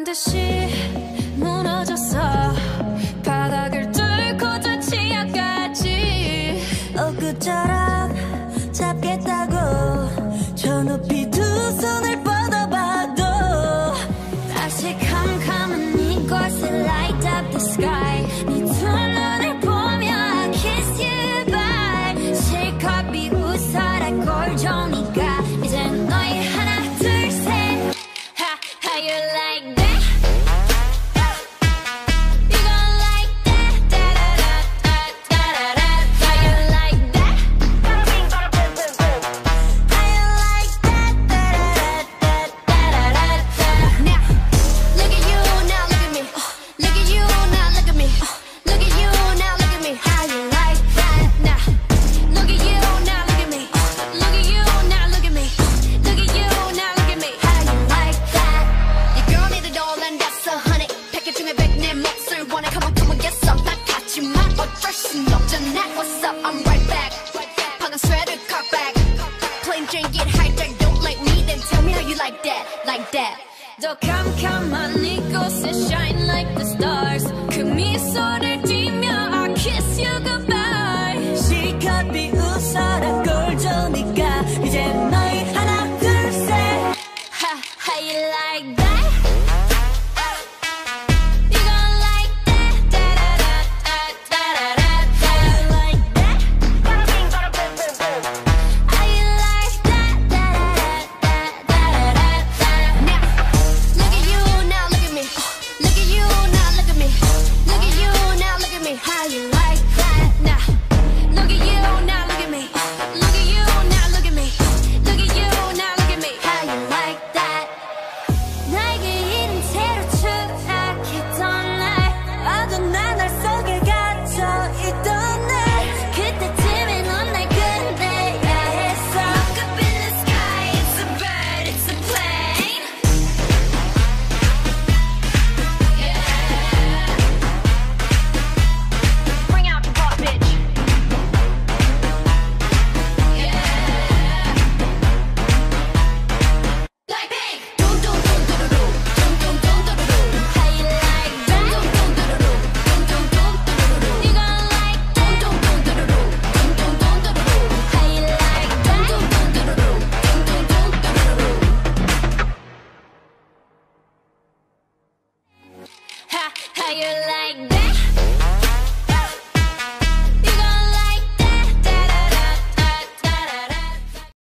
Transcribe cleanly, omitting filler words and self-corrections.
듯이 무너졌어. 바닥을 뚫고 저 치아까지 엊그처럼 잡겠다고 저 높이 두 손을 뻗어봐도 다시 캄캄한 이곳에 light up the sky. 네 두 눈을 보며 I kiss you bye. 실컷 비웃어라 꼴종이가 이젠 너희 하나 둘 셋. How you like that? What's up? I'm right back. 방금 sweater cut back. Plain Jane get hijacked. Don't like me, then tell me how you like that, like that. 더 캄캄한 이곳에 shine like the stars. 그 미소를